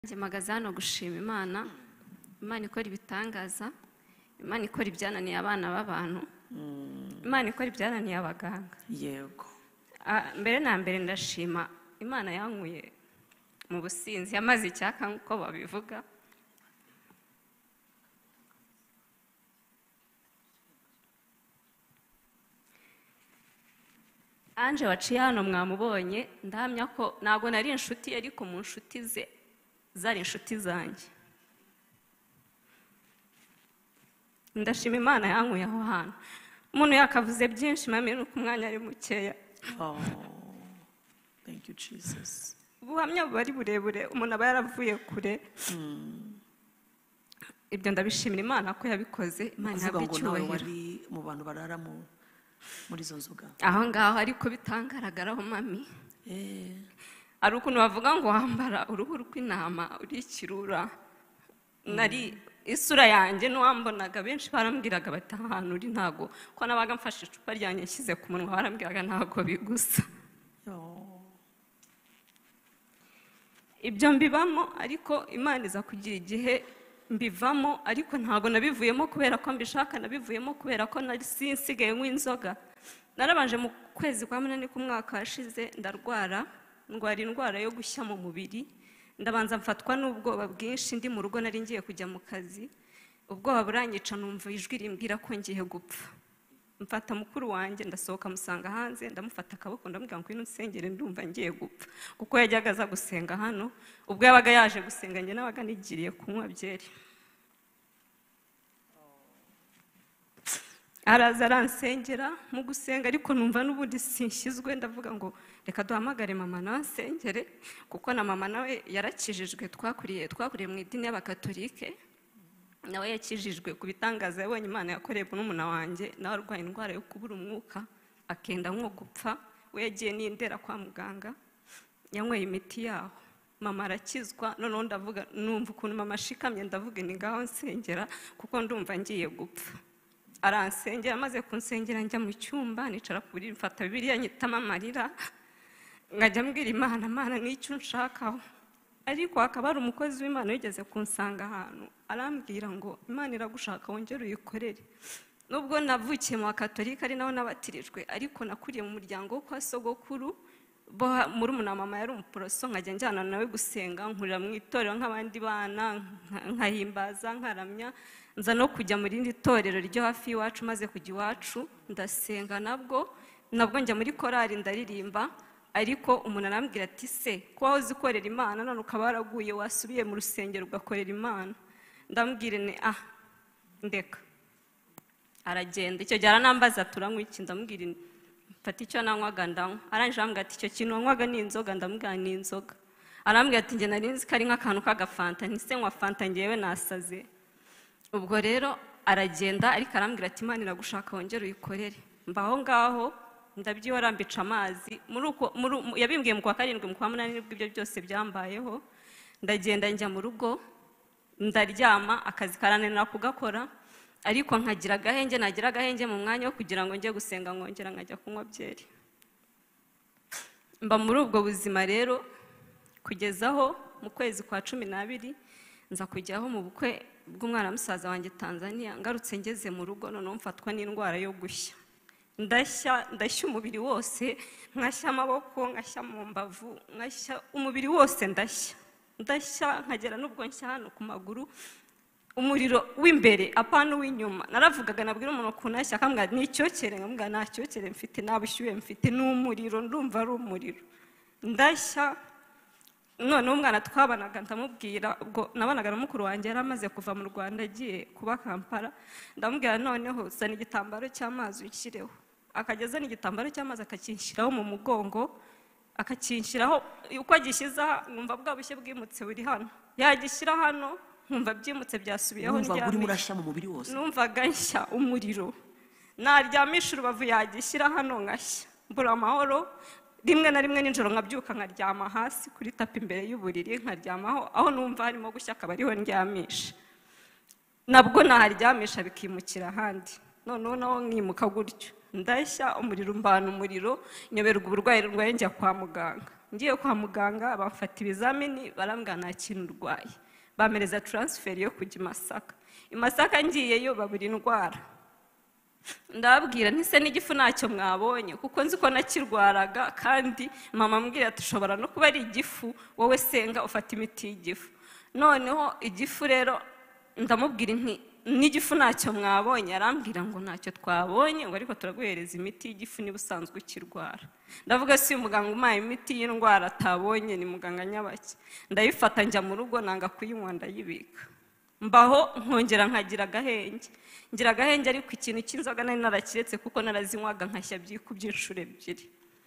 Njye mpagaze hano gushima Imana. Imana ikora ibitangaza, Imana ikora ibyananiye abana b'abantu, Imana ikora ibyananiye abaganga. Yego. Mbere na mbere ndashima Imana yankuye mu businzi, yamaze icyaka nk'uko babivuga. Anje waciye hano mwamubonye, ndahamya ko ntabwo nari inshuti ariko mu nshuti ze zari inshuti zanjye. Ndashima Imana yankuye aho hantu. Umuntu yakavuze byinshi mami nuko umwanya ari mukeya. Oh, thank you Jesus. Ubuhamya bari burebure, umuntu aba yaravuye kure. Ibyo ndabishimira Imana ko yabikoze. Imana ihabwe icyubahiro. Wari mu bantu barara muri zo nzoga. Aho ngaho ariko bitangaragaraho mami. Ari ukuntu bavuga ngo wambara uruhu rw'intama uri ikirura. Nari isura yanjye n'uwambonaga benshi barambwiraga bati ahantu uri ntago ko nabaga mfashe icupa ryanjye nshyize ku munwa barambwiraga ntago bigusa. Ibyo mbibamo ariko Imana iza kugira igihe mbivamo, ariko ntago nabivuyemo kubera ko mbishaka, nabivuyemo kubera ko nari sinsigaye nk'inzoga. Narabanje mu kwezi kwa munani k'umwaka washize ndwara indwara yo gushya mu mubiri. Ndabanza mfatwa n'ubwoba bwinshi, ndi mu rugo nari ngiye kujya mu kazi. Ubwoba buranyica numva ijwi rimbwira ko ngiye gupfa. Mfata mukuru wanjye ndasohoka musanga hanze, ndamufata akaboko ndamubwira ngo ino nsengere ndumva ngiye gupfa, kuko yajyaga aza gusenga hano. Ubwo yabaga yaje gusenga njye nabaga nigiriye kunywa byeri. Araza aransengera mu gusenga, ariko numva n'ubundi sinshyizwe. Ndavuga ngo reka duhamagare mama nawe asengere, kuko na mama nawe yarakijijwe. Twakuriye mu idini y'abakatolike, nawe yakijijwe ku bitangaza yabonye Imana yakoreye n'umuna wanjye, nawe arwaye indwara yo kubura umwuka akenda nko gupfa. We yagiye n'indera kwa muganga, yanyweye imiti yaho, mama arakizwa. Noneho ndavuga, numva ukuntu mama ashikamye, ndavuga ni ngaho nsengera kuko ndumva ngiye gupfa. Aransengera, amaze kunsengera njya mu cyumba nicara ku buriri, mfata Bibiliya nyitama amarira, ngajya mbwira Imana, Mana n'icyo nshakaho. Ariko hakaba hari umukozi w'Imana wigeze kunsanga ahantu, arambwira ngo Imana iragushaka wongere uyikorere. Nubwo navukiye mu bakatolika ari naho nabatirijwe, ariko nakuriye mu muryango wo kwa sogokuru. Muri umuna mama yari umuporoso, nkajya njyana nawe gusenga, nkurira mu itorero nk'abandi bana, nkahimbaza, nkaramya. Nza no kujya mu rindi torero ryo hafi iwacu. Maze kujya iwacu ndasenga, nabwo njya muri korari ndaririmba. Ariko umuntu arambwira ati se ko wahoze ukorera Imana none ukaba waraguye, wasubiye mu rusengero ugakorera Imana? Ndambwira ndeka. Aragenda. Icyo gihe aranambaza turanywa iki, ndambwira mfata icyo nanywaga ndanywa. Arangije arambwira ati icyo kintu wanywaga ni inzoga? Ndambwira ni inzoga. Arambwira ati njye nari nzi ko ari nk'akantu k'agafanta, ntise nywa fanta ngewe nasaze. Ubwo rero aragenda, ariko arambwira ati Imana iragushaka wongere uyikorere. Mbaho ngaho ndabyihora mbica amazi. Yabimbwiye mu kwa karindwi, mu kwa munani nibwo ibyo byose byambayeho. Ndagenda njya mu rugo ndaryama, akazi karananira kugakora, ariko nkagira agahenge. Nagira agahenge mu mwanya wo kugira ngo njye gusenga, nkongera nkajya kunywa byeri. Mba muri ubwo buzima rero kugeza aho mu kwezi kwa 12 nza kujyaho mu bukwe bw'umwana musaza wanjye Tanzania. Ngarutse ngeze mu rugo, noneho mfatwa n'indwara yo gushya. Ndashya umubiri wose, nkashya amaboko, nkashya mu mbavu, nkashya umubiri wose, ndashya nkagera n'ubwo nshya hano ku maguru. Umuriro w'imbere apana w'inyuma. Naravugaga, nabwira umuntu ukuntu ashya, akambwira ni icyokere, nkamubwira nta cyokere mfite, nta bushyuhe mfite, ni umuriro, ndumva ari umuriro. Ndashya. Noneho umwana twabanaga ndamubwira, ubwo nabanaga na mukuru wanjye yari amaze kuva mu Rwanda agiye kuba Kampala. Ndamubwira noneho zana igitambaro cy'amazi ushyireho. Akajya azana igitambaro cy'amazi akakinshyiraho mu mugongo, akakinshyiraho. Uko agishyiza numva bwa bushye bwimutse buri hano, yagishyira hano nkumva byimutse byasubiyeho. Numva uri murashya mu mubiri wose. Numvaga nshya umuriro. Naryamisha urubavu yagishyira hano ngashya, mbura amahoro. Rimwe na rimwe nijoro nkabyuka nkaryama hasi kuri tapi imbere y'uburiri, nkaryamaho aho numva harimo gushya akaba ariho ndyamisha. Nabwo naharyamisha bikimukira ahandi, noneho naho nkimuka gutyo. Ndashya umuriro, mbana umuriro, nyoberwa uburwayi njya kwa muganga. ngiye kwa muganga bamfata ibizamini barambwira nta kintu urwaye, bamereza transfer yo kujya i Masaka ngiyeyo babura indwara, ndababwira ntise n'igifu ntacyo mwabonye kuko nzi ko nakirwaraga, kandi mama ambwira ati ushobora no kuba ari igifu, wowe senga ufata imiti y'igifu. Noneho igifu rero ndamubwira nti n'igifu ntacyo mwabonye, arambwira ngo ntacyo twabonye, ngo ariko turaguhereza imiti y'igifu niba usanzwe ukirwara. Ndavuga si umuganga umpaye imiti y'indwara atabonye ni muganga nyabaki. Ndayifata njya mu rugo nanga kuyinywa ndayibika, mbaho nkongera nkagira agahenge, ngira agahenge ariko ikintu cy'inzoga nari narakiretse kuko narazinywaga nkashya byikubye inshuro ebyiri,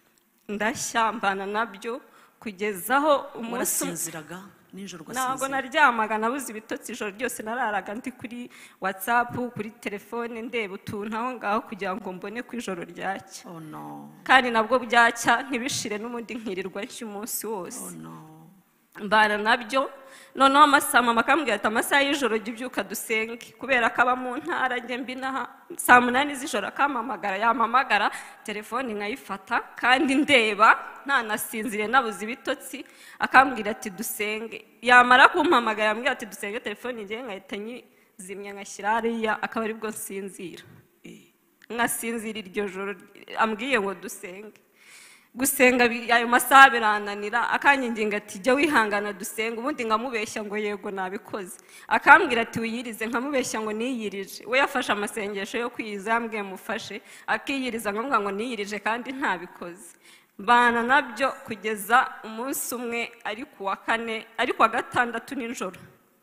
ndashyambana nabyo kugezaho umunsi. Warasinziraga nijoro ugasinzira? Ntabwo naryamaga, nabuze ibitotsi ijoro ryose, nararaga ndi kuri WhatsApp, kuri telefone ndeba utuntu aho ngaho kugira ngo mbone ko ijoro ryacya. Oh no. Kandi nabwo byacya ntibishire n'ubundi nkirirwa nshya umunsi wose. Oh no. Mbana nabyo. Noneho mama akambwira ati amasaha y'ijoro jya ubyuka dusenge, kubera ko aba mu ntara njye mbinaha, saa 8 z'ijoro akampamagara, yampamagara telefone nkayifata kandi ndeba ntanasinzire nabuze ibitotsi, akambwira ati dusenge. Yamara kumpamagara ambwira ati dusenge, telefone njye nkahita nyizimya ngashyira hariya, akaba aribwo nsinzira. Nkasinzira iryo joro ambwiye ngo dusenge. Gusenga ayo masaha birananira, akanyinginga ati jya wihangana dusenge, ubundi nkamubeshya ngo yego nabikoze, akambwira ati wiyirize, nkamubeshya ngo niyirije. We yafashe amasengesho yo kwiyiza, yambwiye mufashe, akiyiriza nkamubwira ngo niyirije kandi ntabikoze. Bana nabyo kugeza umunsi umwe ari kuwa 4, ari kuwa 6 nijoro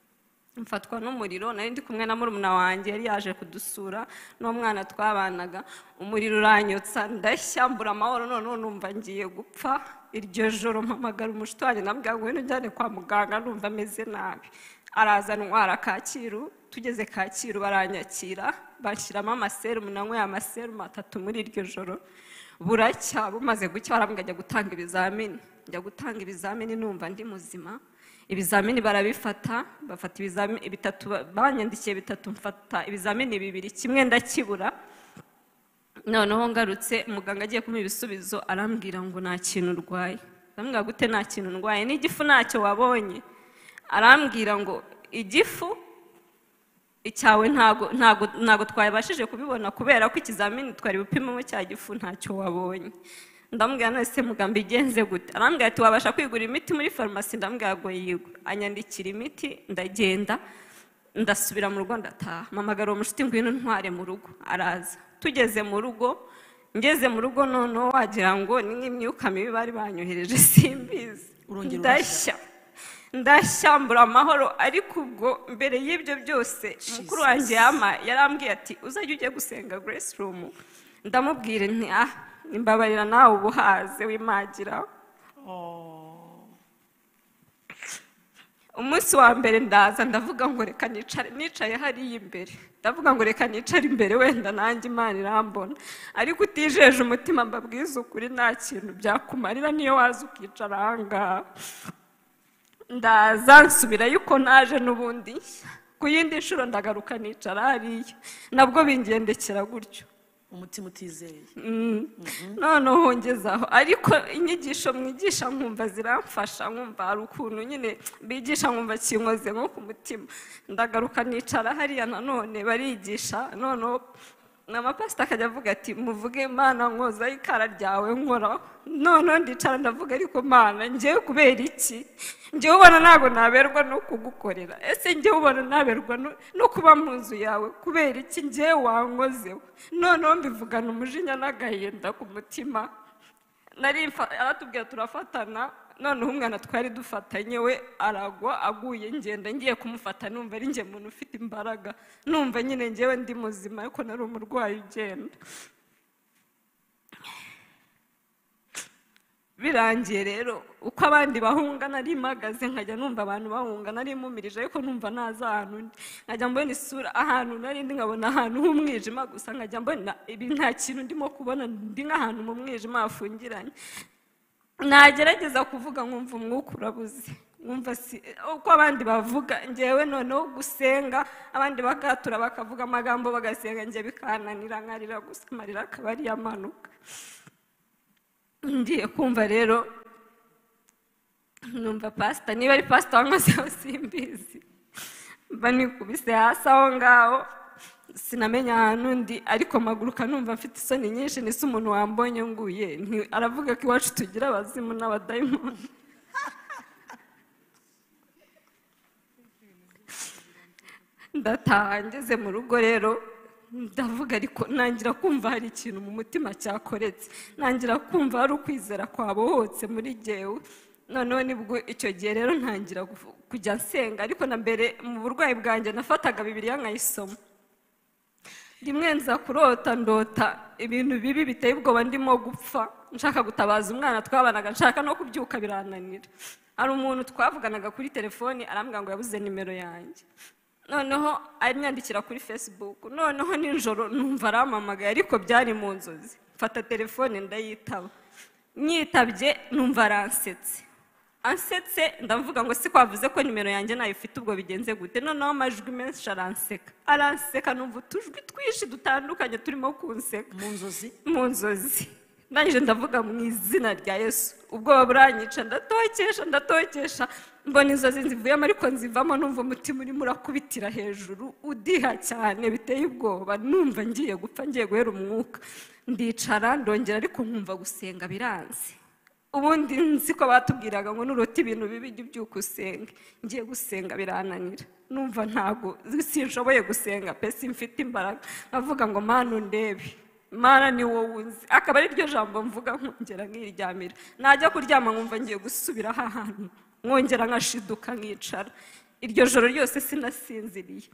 mfatwa n'umuriro. Nari ndi kumwe na murumuna wanjye yari yaje kudusura n'umwana twabanaga, umuriro uranyotsa ndashyambura amahoro, none numva ngiye gupfa. Iryo joro mpamagara umushito wanjye nambwira ngo njyane kwa muganga numva ameze nabi, araza ntwara Kacyiru. Tugeze Kacyiru baranyakira, bashyiramo amaserumu, nanyweye amaserumu 3 muri iryo joro. Buracya bumaze gucya barambwira njya gutanga ibizamini, njya gutanga ibizamini numva ndi muzima. Ibizamini barabifata, bafata ibizamini 3, banyandikiye 3, mfata ibizamini 2, kimwe ndakibura. Noneho ngarutse muganga agiye kumpa ibisubizo arambwira ngo nta kintu urwaye. Ndambwira gute nta kintu ndwaye, n'igifu ntacyo wabonye? Arambwira ngo igifu icyawe ntago twabashije kubibona kubera ko ikizamini twari bupimamo cya gifu ntacyo wabonye. Ndambwira nese muganga igenze gute? Arambwira ati wabasha kwigura imiti muri farumasi? Ndambwira ngo yigo. Anyandikira imiti, ndagenda ndasubira mu rugo ndataha. Mamagara umushiti ngwino ntware mu rugo, araza. Tugeze mu rugo, ngeze mu rugo noneho wagira ngo ni nk'imyuka mibi bari banyohereje simbizi. Ndashyambura amahoro, ariko ubwo mbere y'ibyo byose mukuru wanjye yarambwiye ati uzajya ujye gusenga Grace Room. Ndamubwira nti imbabarira nawe ubuhaze wimagira. Umunsi wa mbere ndaza ndavuga ngo reka nicaye hariya imbere, ndavuga ngo reka nicare imbere wenda nanjye Imana irambona, ariko utijeje umutima mbabwiza ukuri nta kintu byakumarira niyo waza ukicara ahangaha. Ndaza nsubira yuko naje n'ubundi ku yindi nshuro ndagaruka nicara hariya, nabwo bingendekera gutyo. Umutima utizeye. Noneho ngezaho, ariko inyigisho mwigisha nkumva ziramfasha, nkumva hari ukuntu nyine bigisha nkumva kinkoze nko ku mutima. Ndagaruka nicara hariya nanone barigisha, noneho n'amapasita akajya avuga ati muvuge Imana nkoza ikara ryawe nkora. Noneho ndicara ndavuga ariko Mana njyewe kubera iki? Njyewe ubona ntabwo naberwa no kugukorera, ese njyewe ubona naberwa no kuba mu nzu yawe, kubera iki njyewe wankozeho? Noneho mbivugana umujinya n'agahinda ku mutima. Aratubwira turafatana, noneho umwana twari dufatanye we aragwa, aguye ngenda ngiye kumufata numva ari njye muntu ufite imbaraga, numva nyine njyewe ndi muzima ariko nari umurwayi ugenda. Birangiye rero uko abandi bahunga nari mpagaze, nkajya numva abantu bahunga, nari mumirije ariko numva naza ahantu ndi, nkajya mbona isura ahantu nari ndi nkabona ahantu h'umwijima gusa, nkajya mbona ibi nta kintu ndimo kubona, ndi nk'ahantu mu mwijima hafungiranye. Nagerageza kuvuga nkumva umwuka urabuze, nkumva uko abandi bavuga, njyewe noneho gusenga abandi bakatura bakavuga amagambo bagasenga, njye bikananira nkarira gusa, amarira akaba ari yamanuka. Ngiye kumva rero numva pasita niba ari pasita wankozeho simbizi mba nikubise hasi aho ngaho sinamenya ahantu ndi ariko maguruka numva mfite isoni nyinshi nise umuntu wambonye nguye aravuga ko iwacu tugira abazimu n'abadayimoni ndataha ngeze mu rugo rero ndavuga ariko nangira kumva hari ikintu mu mutima cyakoretse nangira kumva hari ukwizera kwabohotse muri jyewe noneho nibwo icyo gihe rero ntangira kujya nsenga ariko na mbere mu burwayi bwanjye nafataga Bibiliya nkayisoma rimwe nza kurota ndota ibintu bibi biteye ubwoba ndimo gupfa nshaka gutabaza umwana twabanaga nshaka no kubyuka birananira hari umuntu twavuganaga kuri telefoni arambwira ngo yabuze nimero yanjye noneho anyandikira kuri Facebook noneho nijoro numva arampamagaye ariko byari mu nzozi mfata telefone ndayitaba nyitabye numva aransetse ansetse ndavuga ngo si kwavuze ko nimero yanjye nayo ifite ubwo bigenze gute noneho amajwi menshi aranseka numva utujwi twinshi dutandukanye turimo kunseka mu nzozi ndangije ndavuga mu izina rya Yesu ubwoba buranyica ndatokesha mbona inzozi nzivuyemo ariko nzivamo numva umutima urimo urakubitira hejuru udiha cyane biteye ubwoba numva ngiye gupfa ngiye guhera umwuka ndicara ndongera ariko nkumva gusenga biranze ubundi nzi ko batubwiraga ngo nurota ibintu bibi jya ubyuka usenge ngiye gusenga birananira numva ntago sinshoboye gusenga pe simfite imbaraga nkavuga ngo Mana undebe Mana ni wowe unzi akaba ari ryo jambo mvuga nkongera nkiryamira najya kuryama nkumva ngiye gusubira aha hantu nkongera nkashiduka nkicara iryo joro ryose sinasinziriye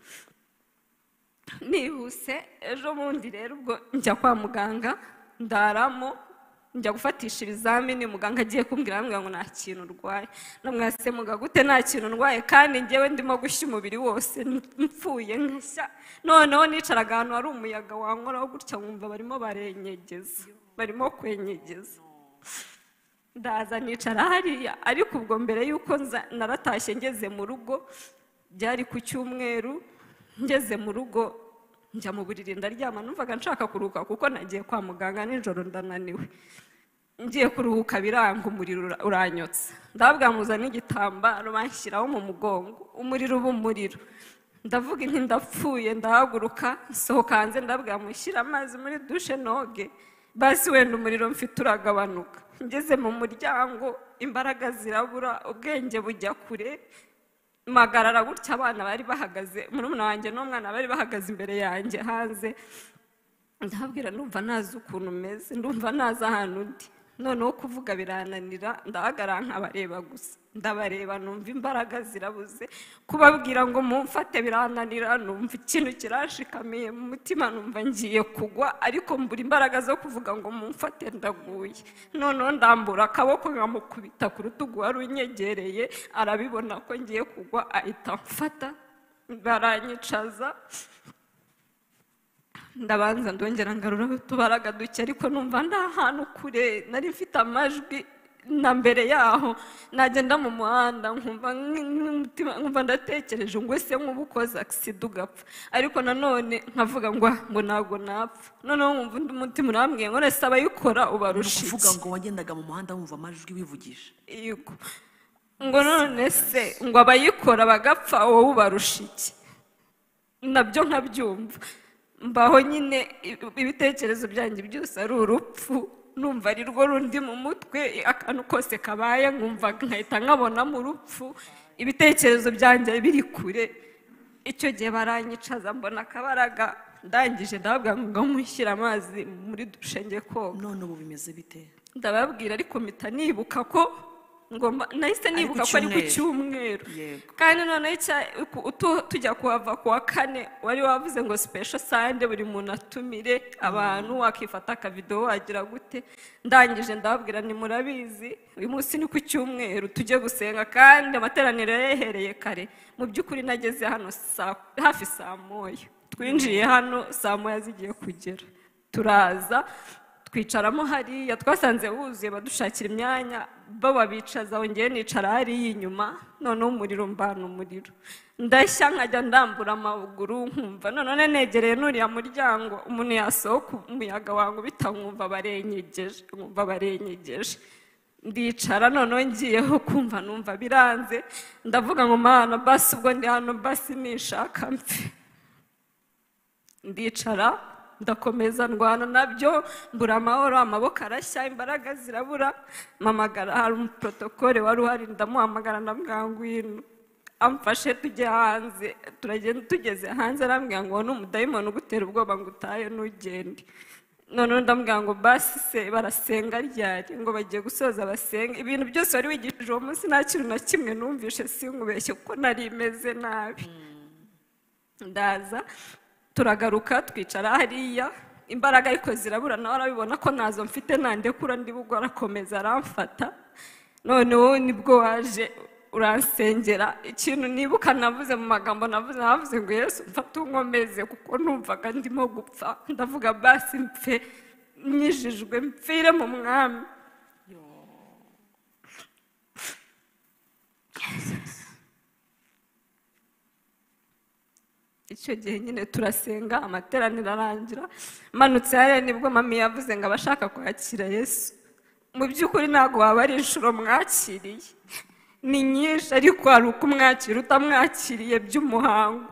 nihuse ejo bundi rero ubwo njya kwa muganga ndaramo njya gufatisha ibizamini muganga agiye kumbwira ngo nta kintu urwaye namwase muga gute nta kintu ndwaye kandi njyewe ndimo gushya umubiri wose mpfuye nkashya noneho nicaraga ahantu hari umuyaga wankoraho gutya nkumva barimo kwenyegeza ndaza nicara hariya ariko ubwo mbere y'uko naratashye ngeze mu rugo byari ku cyumweru ngeze mu rugo njya mu buriri ndaryama numvaga nshaka kuruhuka kuko nagiye kwa muganga nijoro ndananiwe ngiye kuruhuka biranga umuriro uranyotse ndababwira muzana igitambaro banshyiraho mu mugongo umuriro uba umuriro ndavuga inti ndapfuye ndahaguruka nsohoka hanze ndababwira mushyira amazi muri dushe noge basi wenda umuriro mfite uragabanuka ngeze mu muryango imbaraga zirabura ubwenge bujya kure magarara gutya abana bari bahagaze murumuna wanjye n'umwana bari bahagaze imbere yanjye hanze ndababwira ndumva nazi ukuntu meze ndumva nazi ahantu ndi noneho kuvuga birananira ndahagarara nkabareba gusa ndabareba numva imbaraga zirabuze kubabwira ngo mumfate birananira numva ikintu kirashikamiye mu mutima numva ngiye kugwa ariko mbura imbaraga zo kuvuga ngo mumfate ndaguye noneho ndambura akaboko nkamukubita ku rutugu wari unyegereye arabibona ko ngiye kugwa ahita mfata baranyicaza ndabanza ndongera ngarura utubaraga duke ariko numva nda ahantu kure nari mfite amajwi na mbere yaho nagenda mu muhanda nkumva ndatekereje ngo ese nk'ubu ukoze accident ugapfa ariko nanone nkavuga ngo ntabwo napfa noneho nkumva undi mutima urambwiye ngo ese abayikora ubarusha iki uvuga ngo wagendaga mu muhanda wumva amajwi wivugisha yego ngo none se ngo abayikora bagapfa wowe ubarusha iki nabyo nkabyumva mbaho nyine ibitekerezo byanjye byose ari urupfu numva ari rwo rundi mu mutwe akantu kose kabaye nkumva nkahita nkabona mu rupfu ibitekerezo byanjye biri kure icyo gihe baranyicaza mbona akabaraga ndangije ndababwira ngo mushyire amazi muri dushe njye koga none ubu bimeze bite ndababwira ariko mpita nibuka ko nahise nibuka ko ari ku cyumweru kandi noneho tujya kuhava ku wa kane wari wavuze ngo special Sunday buri muntu atumire abantu wakifata akavidewo wagira gute ndangije ndababwira ni murabizi uyu munsi ni ku cyumweru tujye gusenga kandi amateraniro yahereye kare mu by'ukuri nageze hano hafi saa moya twinjiye hano saa moya zigiye kugera turaza twicaramo hariya twasanze wuzuye badushakira imyanya babicaza wongeye nicara hariya inyuma noneho umuriro mbana umuriro ndashya nkajya ndambura amaguru nkumva none negereye n'uriya muryango umuntu yasohoka umuyaga wangu bitankumva barenyegeje ndicara noneho ngiyeho kumva numva biranze ndavuga ngo Mana basi ubwo ndi hano basi nishaka mfe ndicara ndakomeza ndwana nabyo mbura amahoro amaboko arashya imbaraga zirabura mpamagara hari umuprotokole wari uhari ndamuhamagara ndamubwira ngwino amfashe tujye hanze turagenda tugeze hanze arambwira ngo ni umudayimoni ugutera ubwoba ngo utahe ntugende noneho ndamubwira ngo basi se barasenga ryari ngo bagiye gusoza basenga ibintu byose wari wigishije uwo munsi nta kintu na kimwe numvishe sinkubeshye kuko nari imeze nabi ndaza turagaruka twicara hariya imbaraga ariko zirabura nawe arabibona ko nazo mfite nandekura ndi bugwa arakomeza aramfata noneho nibwo waje uransengera ikintu nibuka navuze mu magambo navuze ngo Yesu mfata unkomeze kuko numvaga ndimo gupfa ndavuga basi mpfe nyijijwe mpfire mu mwami icyo gihe nyine turasenga amateraniro arangira manutse hariya nibwo mami yavuze ngo abashaka kwakira Yesu mu by'ukuri ntabwo waba ari inshuro mwakiriye ni nyinshi ariko hari uko umwakira utamwakiriye by'umuhango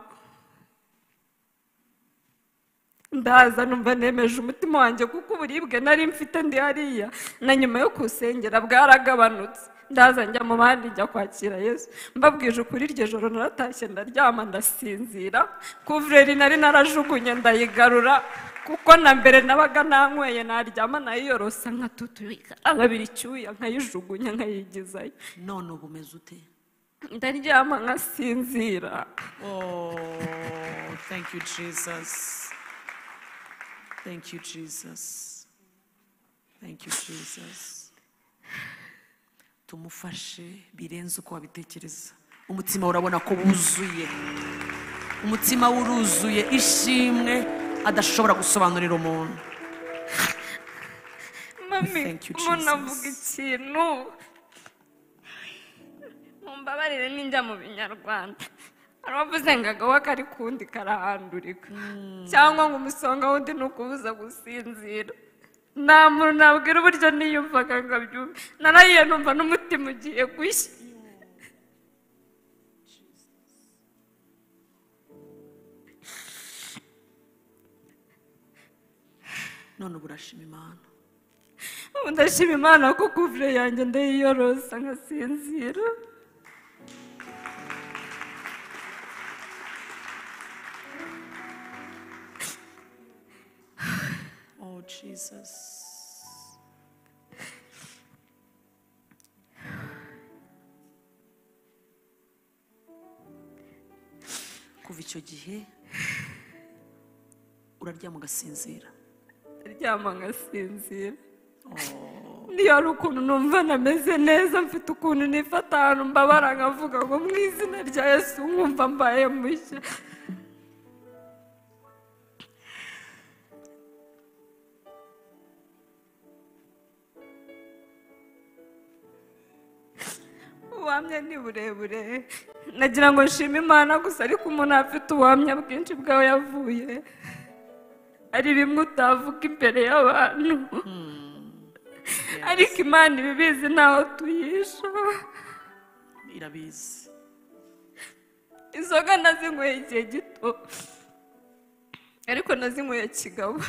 ndaza numva nemeje umutima wanjye kuko uburibwe nari mfite ndi hariya na nyuma yo kusengera bwaragabanutse ndaza njya mu bandi njya kwakira Yesu mbabwije ukuri iryo joro naratashye ndaryama ndasinzira kuvureri nari narajugunye ndayigarura kuko na mbere nabaga nanyweye naryama nayiyorosa nkatuturika nkabira icyuya nkayijugunya nkayigizayo none ubu umeze ute ndaryama nkasinzira thank you Jesus thank you Jesus thank you Jesus tumufashe birenze uko wabitekereza umutima urabona ko wuzuye umutima wuruzuye ishimwe adashobora gusobanurira umuntu mami umuntu avuga ikintu mumbabarire ninjya mu binyarwanda aravuze ngo agawa kari kundi karahandurika cyangwa ngo umusonga wundi ni ukubuza gusinzira nta muntu nabwira uburyo niyumvaga ngo abyumve narahiye numva n'umutima ugiye gushya none ubu urashima Imana ubu ndashima Imana ko kuvure yanjye ndayiyorosa nkasinzira oh Jesus kuva icyo gihe uraryama ugasinzira ndaryama ngasinzira niyo ari ukuntu numva nameze neza mfite ukuntu nifata ahantu mbabara nkavuga ngo mu izina rya Yesu nkumva mbaye mushya ubuhamya ni burebure nagira ngo nshime Imana gusa ariko umuntu afite ubuhamya bwinshi bwawe yavuye ari bimwe utavuga imbere y'abantu ariko Imana ibibizi ntaho tuyisha irabizi inzoga nazinyweye igihe gito ariko nazinyweye kigabo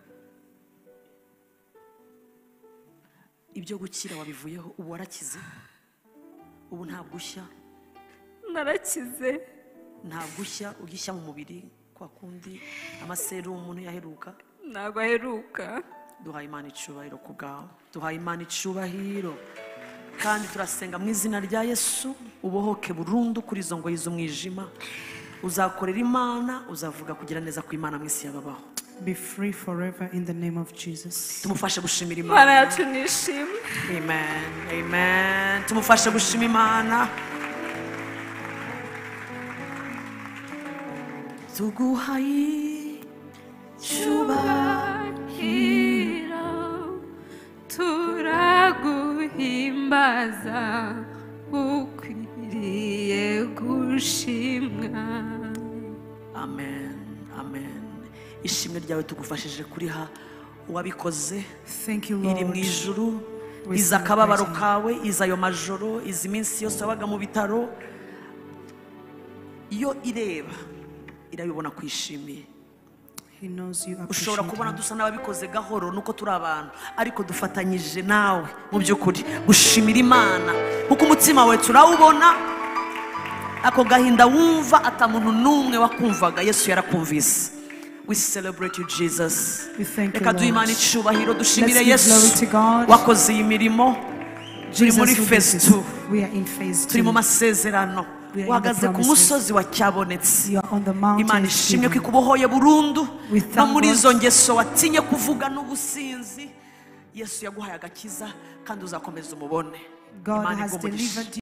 ibyo gukira wabivuyeho ubu warakize ubu ntabwo ushya narakize ntabwo ushya ugishya mu mubiri kwa kundi amaserumu umuntu yaheruka ntabwo aheruka duhaye Imana icyubahiro ku bwawe duhaye Imana icyubahiro kandi turasenga mu izina rya Yesu ubohoke burundu kuri izo ngoyi z'umwijima uzakorera Imana uzavuga kugira neza ku Imana mu isi yababaho Be free forever in the name of Jesus. tumufashe gushimira Imana Imana yacu nishimwe amen amen tumufashe gushima Imana tuguhaye cyubahiro turaguhimbaza ukwiriye gushimwa amen amen ishimwe ryawe tugufashije kuriha uwabikoze Thank you, iri mu Lord. ijuru iza akababaro kawe, iza ayo majoro, izi minsi yose wabaga mu bitaro, iyo ireba irabibona kwishimiye. He knows you ushobora appreciate kubona him. dusa n'ababikoze gahoro nuko turi abantu, ariko dufatanyije nawe mu by'ukuri gushimira Imana kuko umutima wawe turawubona. Ako gahinda wumva atamuntu n'umwe wakumvaga, Yesu yarakumvise. We celebrate you, Jesus. We thank you, Reka duhe Imana Lord. icyubahiro, dushimire Let's give glory Yesu to God. wakoze iyi mirimo. Turi Jesus, muri who phase did this. 2, We are in phase turi mu 2. masezerano. We are in the Uhagaze ku promises. musozi wa cyabonetse. You are on the mountain. Imana ishimye ko ikubohoye burundu We no thank muri God. izo ngeso watinye kuvuga n'ubusinzi. Yesu yaguhaye agakiza kandi uzakomeza umubone. God Imana has iguhe umugisha. delivered you.